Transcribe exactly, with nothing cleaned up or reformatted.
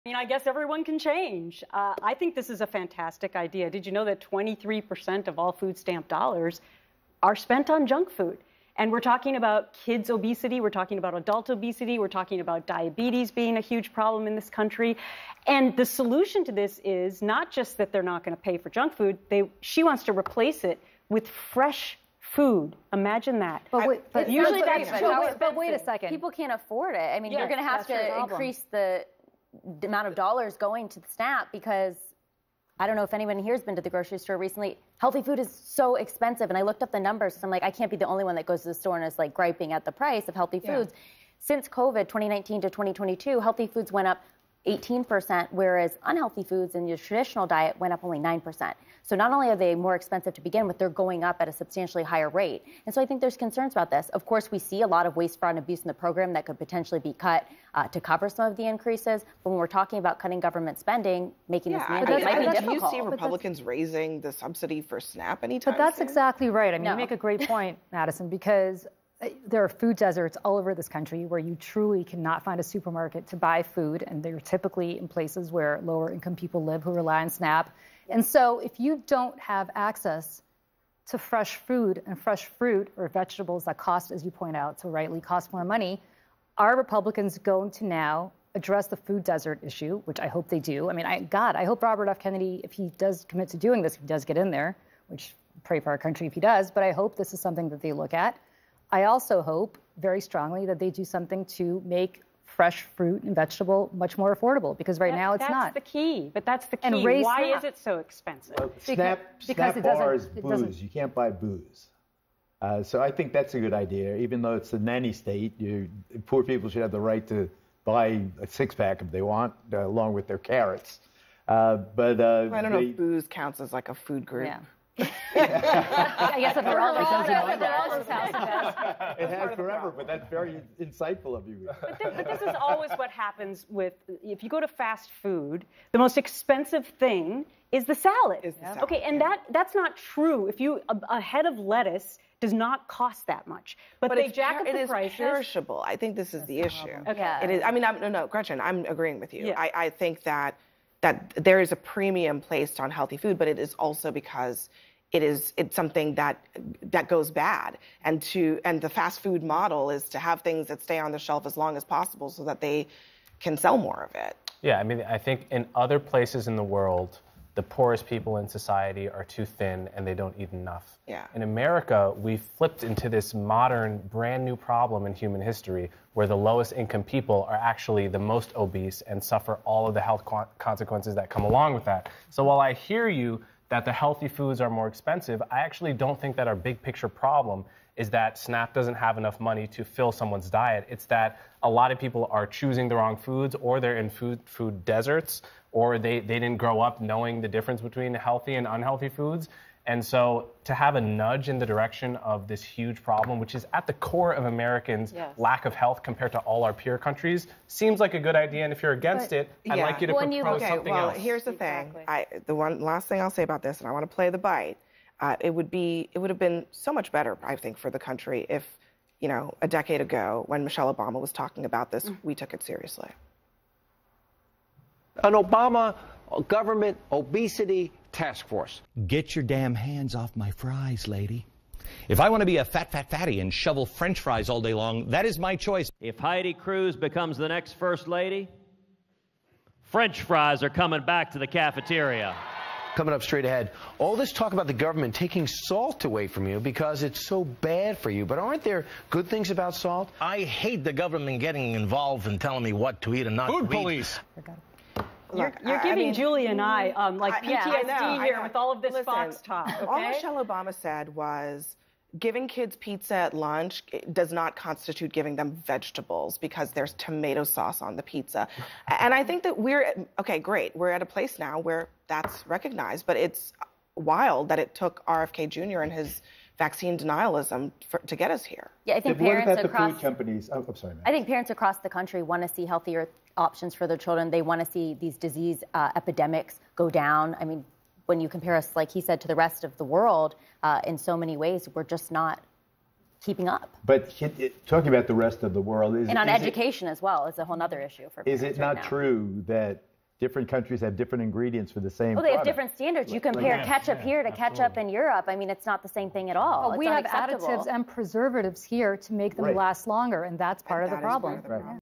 I mean, I guess everyone can change. Uh, I think this is a fantastic idea. Did you know that twenty-three percent of all food stamp dollars are spent on junk food? And we're talking about kids' obesity, we're talking about adult obesity, we're talking about diabetes being a huge problem in this country. And the solution to this is not just that they're not going to pay for junk food, they, she wants to replace it with fresh food. Imagine that. But, wait, but usually that's but, too but, but wait a second. People can't afford it. I mean, Yes, you're going to have to increase the the amount of dollars going to the SNAP because I don't know if anyone here has been to the grocery store recently. Healthy food is so expensive. And I looked up the numbers. So I'm like, I can't be the only one that goes to the store and is like griping at the price of healthy foods. Yeah. Since COVID, twenty nineteen to twenty twenty-two, healthy foods went up eighteen percent, whereas unhealthy foods in your traditional diet went up only nine percent. So not only are they more expensive to begin with, they're going up at a substantially higher rate. And so I think there's concerns about this. Of course, we see a lot of waste, fraud, and abuse in the program that could potentially be cut uh, to cover some of the increases. But when we're talking about cutting government spending, making yeah, this mandate might be difficult. Do you see Republicans raising the subsidy for SNAP anytime But that's soon? exactly right. I mean, no. you make a great point, Madison, because there are food deserts all over this country where you truly cannot find a supermarket to buy food, and they're typically in places where lower income people live who rely on SNAP. And so if you don't have access to fresh food and fresh fruit or vegetables that cost, as you point out, so rightly cost more money, are Republicans going to now address the food desert issue, which I hope they do? I mean, I, God, I hope Robert F. Kennedy, if he does commit to doing this, if he does get in there, which pray for our country if he does, but I hope this is something that they look at. I also hope very strongly that they do something to make fresh fruit and vegetable much more affordable, because right that, now it's that's not. That's the key, but that's the key. And raise Why SNAP. is it so expensive? Well, because, SNAP, because SNAP it doesn't, bars it booze. doesn't. You can't buy booze. Uh, so I think that's a good idea. Even though it's a nanny state, you, poor people should have the right to buy a six-pack if they want, uh, along with their carrots. Uh, but uh, I don't know they, if booze counts as like a food group. Yeah. I guess if they're all it has forever, but that's very insightful of you. But this, but this is always what happens with, if you go to fast food, the most expensive thing is the salad. Is the salad. Okay, and Yeah. that that's not true. If you a, a head of lettuce does not cost that much, but, But they it's jack per- up it the is prices. perishable. I think this is the issue. Okay. It is. I mean, I'm, no, no, Gretchen, I'm agreeing with you. Yeah. I, I think that that there is a premium placed on healthy food, but it is also because it is it's something that that goes bad. And to and the fast food model is to have things that stay on the shelf as long as possible so that they can sell more of it. Yeah, I mean, I think in other places in the world, the poorest people in society are too thin and they don't eat enough. Yeah. In America, we flipped into this modern, brand new problem in human history where the lowest income people are actually the most obese and suffer all of the health co- consequences that come along with that. So while I hear you that the healthy foods are more expensive, I actually don't think that our big picture problem is that SNAP doesn't have enough money to fill someone's diet. It's that a lot of people are choosing the wrong foods, or they're in food food deserts, or they, they didn't grow up knowing the difference between healthy and unhealthy foods. And so to have a nudge in the direction of this huge problem, which is at the core of Americans' Yes. lack of health compared to all our peer countries, seems like a good idea. And if you're against But, it, I'd yeah. like you to When you- propose Okay, something well, else. here's the Exactly. thing. I, the one last thing I'll say about this, and I want to play the bite. Uh, it would be, it would have been so much better, I think, for the country if, you know, a decade ago, when Michelle Obama was talking about this, mm. we took it seriously. An Obama government obesity task force. Get your damn hands off my fries, lady. If I want to be a fat, fat, fatty and shovel French fries all day long, that is my choice. If Heidi Cruz becomes the next First Lady, French fries are coming back to the cafeteria. Coming up straight ahead, all this talk about the government taking salt away from you because it's so bad for you. But aren't there good things about salt? I hate the government getting involved and telling me what to eat and not Food to eat. police. You're, Look, you're I- I giving mean- Julie and I um, like I- P T S D yeah, I know, I here know. with all of this Listen, Fox talk. Okay? All Michelle Obama said was, giving kids pizza at lunch does not constitute giving them vegetables because there's tomato sauce on the pizza. And I think that we're, okay, great. We're at a place now where that's recognized, but it's wild that it took R F K Junior and his vaccine denialism for, to get us here. Yeah, I think What parents about the across food companies? Oh, I'm sorry, ma'am. I think parents across the country want to see healthier options for their children. They want to see these disease uh, epidemics go down. I mean, when you compare us, like he said, to the rest of the world, uh, in so many ways, we're just not keeping up. But it, it, talking about the rest of the world, is And on is education it, as well is a whole other issue for Is parents it right not now. true that different countries have different ingredients for the same Well, they have product. different standards. You compare yeah, ketchup yeah, here to absolutely. ketchup in Europe. I mean, it's not the same thing at all. Well, It's we have unacceptable. additives and preservatives here to make them Right. last longer, and that's part And of the that is part problem. of the Right. problem.